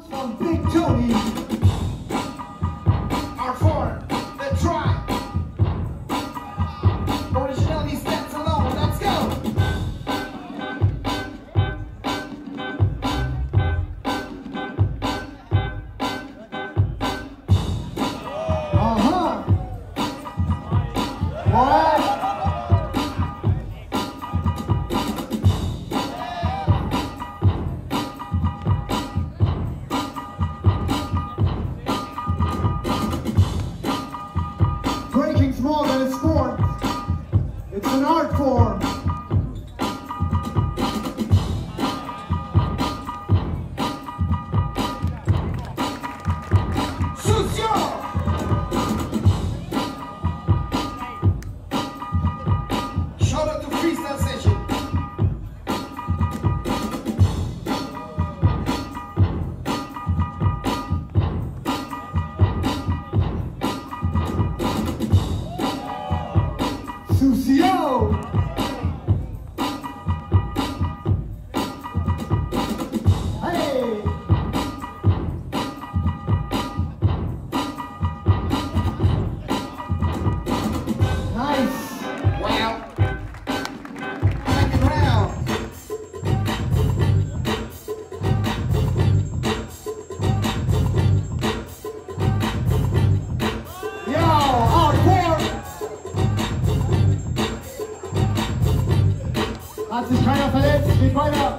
From Big Tony. Artform, the tribe. Originality stands alone. Let's go. What? Breaking's more than a sport. It's an art form. Sucio. Shout out to freestyle session. Sucio! Hey! Nice! Wow. Second round. Yo, Artform! Hat sich keiner verletzt, geht weiter.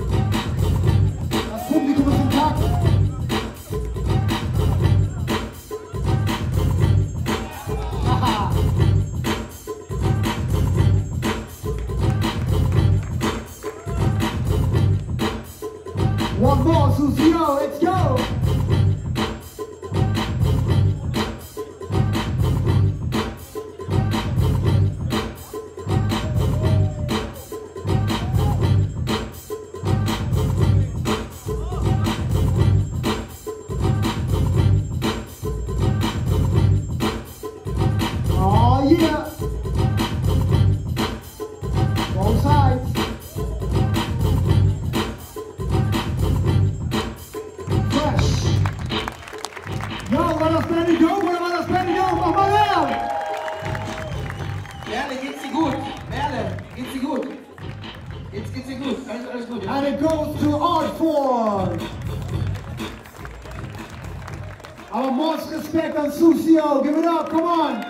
Das Publikum ist intakt. Haha. One more, Sucio, let's go! Oh yeah! Both sides. Fresh. Yo, war das Benny Go oder war das Benny Go? Mach mal her! Merle, geht's dir gut? Merle, geht's dir gut? Geht's dir gut? Alles gut, ja? And it goes to Artform. Our most respect on Sucio. Give it up, come on.